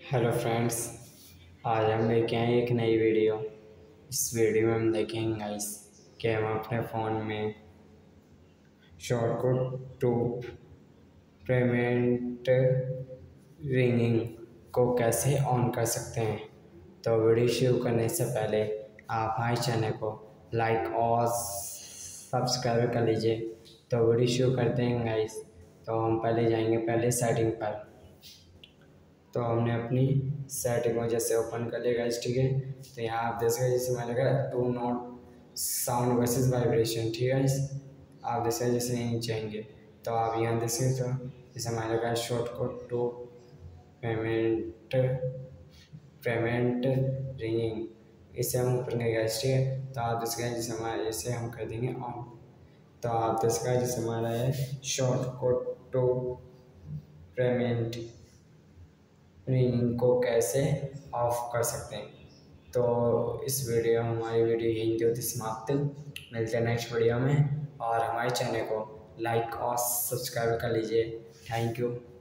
Hello friends. आज हम लेके आए एक नई वीडियो। इस वीडियो में हम देखेंगे गाइस कि हम अपने फ़ोन में शॉर्टकट टू पेमेंट रिंगिंग को कैसे ऑन कर सकते हैं। तो वीडियो शुरू करने से पहले आप हमारे चैनल को लाइक और सब्सक्राइब कर लीजिए। तो वीडियो शुरू करते हैं गाइस। तो हम पहले जाएंगे सेटिंग पर। तो हमने अपनी सेटिंग को जैसे ओपन कर लिया गाइस, ठीक है। तो यहाँ आप देख सकते जैसे मैंने कहा do not sound versus vibration, ठीक है गाइस। आप देख सकते जैसे यहीं जाएंगे तो आप यहाँ देख सकते हो जैसे मैंने कहा shortcut to payment payment ringing, इसे हम ऊपर गए गाइस, ठीक है। तो आप देख सकते जैसे हमारे इसे हम कर देंगे ऑन। तो आप देख सकते जैसे हमारा है शॉर्टकट टू पेमेंट रिंगिंग को कैसे ऑफ कर सकते हैं। तो इस वीडियो हमारी वीडियो यहीं होती समाप्त। मिलते हैं नेक्स्ट वीडियो में और हमारे चैनल को लाइक और सब्सक्राइब कर लीजिए। Thank you.